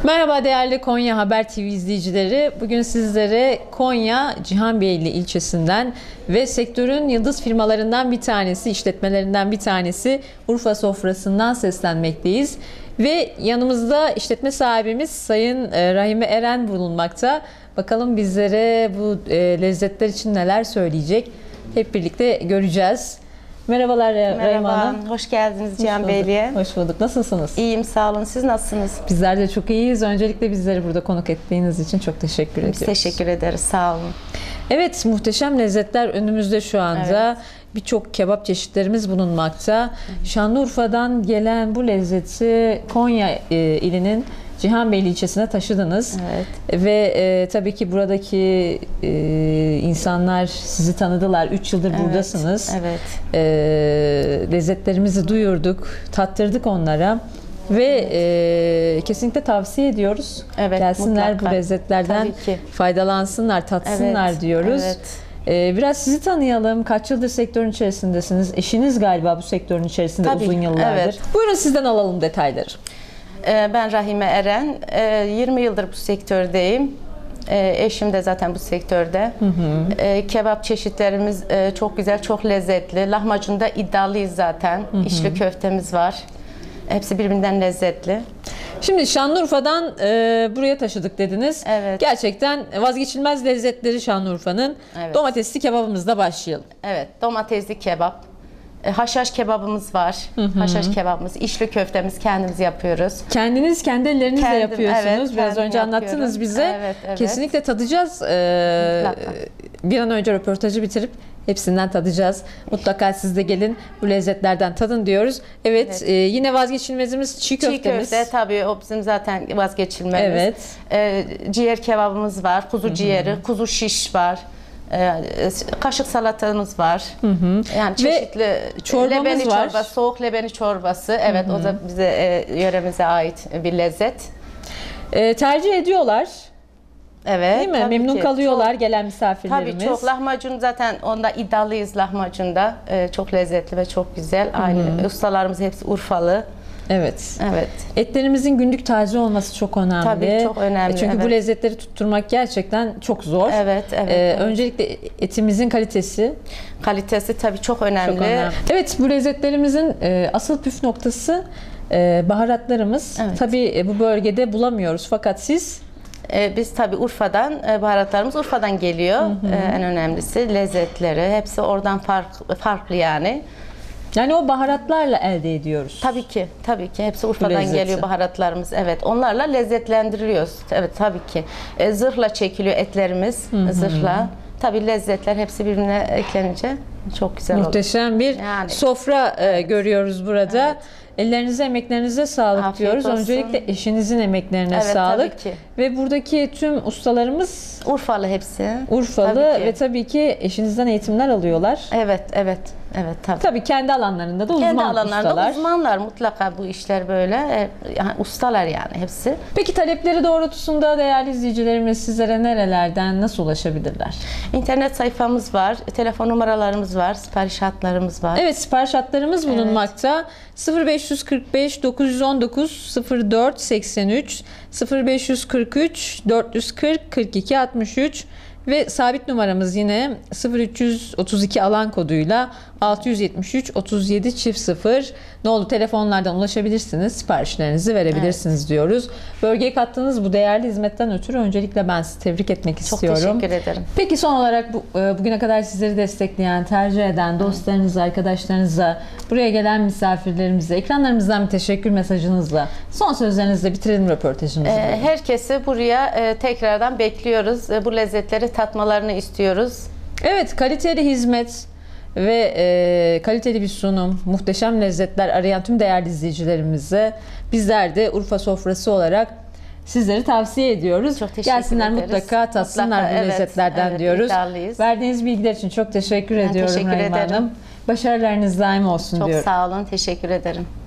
Merhaba değerli Konya Haber TV izleyicileri. Bugün sizlere Konya Cihanbeyli ilçesinden ve sektörün yıldız firmalarından bir tanesi, işletmelerinden bir tanesi Urfa Sofrası'ndan seslenmekteyiz. Ve yanımızda işletme sahibimiz Sayın Rahime Eren bulunmakta. Bakalım bizlere bu lezzetler için neler söyleyecek? Hep birlikte göreceğiz. Merhabalar Rahime Hanım. Hoş geldiniz Cihanbeyli'ye. Hoş bulduk. Nasılsınız? İyiyim, sağ olun. Siz nasılsınız? Bizler de çok iyiyiz. Öncelikle bizleri burada konuk ettiğiniz için çok teşekkür ediyoruz. Biz teşekkür ederiz, sağ olun. Evet, muhteşem lezzetler önümüzde şu anda. Evet. Birçok kebap çeşitlerimiz bulunmakta. Şanlıurfa'dan gelen bu lezzeti Konya ilinin Cihanbeyli ilçesine taşıdınız. Evet. Ve tabii ki buradaki insanlar sizi tanıdılar. 3 yıldır buradasınız. Evet. Lezzetlerimizi duyurduk, tattırdık onlara. Ve kesinlikle tavsiye ediyoruz. Evet, gelsinler mutlaka. Bu lezzetlerden faydalansınlar, tatsınlar diyoruz. Evet. Biraz sizi tanıyalım. Kaç yıldır sektörün içerisindesiniz? Eşiniz galiba bu sektörün içerisinde uzun yıllardır. Evet. Buyurun sizden alalım detayları. Ben Rahime Eren. 20 yıldır bu sektördeyim. Eşim de zaten bu sektörde. Kebap çeşitlerimiz çok güzel, çok lezzetli. Lahmacunda iddialıyız zaten. İçli köftemiz var. Hepsi birbirinden lezzetli. Şimdi Şanlıurfa'dan buraya taşıdık dediniz. Evet. Gerçekten vazgeçilmez lezzetleri Şanlıurfa'nın. Evet. Domatesli kebabımızla başlayalım. Evet, domatesli kebap. Haşhaş kebabımız var. Haşhaş kebabımız, içli köftemiz kendimiz yapıyoruz. Kendiniz kendi ellerinizle yapıyorsunuz. Evet, Biraz önce anlattınız yapıyorum. bize. Evet. Kesinlikle tadacağız. Bir an önce röportajı bitirip hepsinden tadacağız. Mutlaka siz de gelin bu lezzetlerden tadın diyoruz. Evet. Yine vazgeçilmezimiz çiğ köftemiz. Çiğ köfte tabii o bizim zaten vazgeçilmemiz. Evet. Ciğer kebabımız var. Kuzu ciğeri, kuzu şiş var. Kaşık salatamız var. Yani çeşitli çorbamız lebeni var. Çorbası, soğuk lebeni çorbası. Evet, o da bize yöremize ait bir lezzet. Tercih ediyorlar. Evet. Değil mi? Memnun kalıyorlar gelen misafirlerimiz. Tabii çok. Lahmacun zaten onda iddialıyız lahmacunda. Çok lezzetli ve çok güzel. Aynı ustalarımız hepsi Urfalı. Evet. Evet. Etlerimizin günlük taze olması çok önemli. Tabii çok önemli. Çünkü bu lezzetleri tutturmak gerçekten çok zor. Evet. Öncelikle etimizin kalitesi. Kalitesi tabii çok önemli. Çok önemli. Evet, bu lezzetlerimizin asıl püf noktası baharatlarımız. Evet. Tabii bu bölgede bulamıyoruz fakat siz... Biz tabii Urfa'dan, baharatlarımız Urfa'dan geliyor. En önemlisi lezzetleri. Hepsi oradan farklı yani. Yani o baharatlarla elde ediyoruz. Tabii ki. Hepsi Urfa'dan geliyor baharatlarımız. Evet, onlarla lezzetlendiriyoruz. Evet, tabii ki. Zırhla çekiliyor etlerimiz. Zırhla. Tabii lezzetler hepsi birbirine eklenince çok güzel oluyor. Muhteşem bir sofra görüyoruz burada. Evet. Ellerinize, emeklerinize sağlık Afiyet diyoruz. olsun. Öncelikle eşinizin emeklerine sağlık. Tabii ki. Ve buradaki tüm ustalarımız Urfalı hepsi. Urfalı ve tabii ki eşinizden eğitimler alıyorlar. Evet tabii. Tabii kendi alanlarında da kendi uzman alanlarında ustalar. uzmanlar mutlaka bu işler böyle. Yani ustalar yani hepsi. Peki talepleri doğrultusunda değerli izleyicilerimiz sizlere nerelerden nasıl ulaşabilirler? İnternet sayfamız var, telefon numaralarımız var, sipariş hatlarımız var. Evet, sipariş hatlarımız bulunmakta. 0545 919 04 83 0543 440 42 63 ve sabit numaramız yine 0332 alan koduyla 673 37 çift 0. Ne oldu? Telefonlardan ulaşabilirsiniz. Siparişlerinizi verebilirsiniz diyoruz. Bölgeye kattığınız bu değerli hizmetten ötürü öncelikle ben sizi tebrik etmek istiyorum. Çok teşekkür ederim. Peki son olarak bugüne kadar sizleri destekleyen, tercih eden dostlarınıza, arkadaşlarınıza, buraya gelen misafirlerimize, ekranlarımızdan bir teşekkür mesajınızla, son sözlerinizle bitirelim röportajımızı. Herkesi buraya tekrardan bekliyoruz. Bu lezzetleri tatmalarını istiyoruz. Evet, kaliteli hizmet ve kaliteli bir sunum, muhteşem lezzetler arayan tüm değerli izleyicilerimize bizler de Urfa Sofrası olarak sizleri tavsiye ediyoruz. Çok teşekkür Gelsinler ederiz. mutlaka tatsınlar bu lezzetlerden diyoruz. İddialıyız. Verdiğiniz bilgiler için çok teşekkür ediyorum Rahime Hanım. Başarılarınız daim olsun diyorum. Çok sağ olun, teşekkür ederim.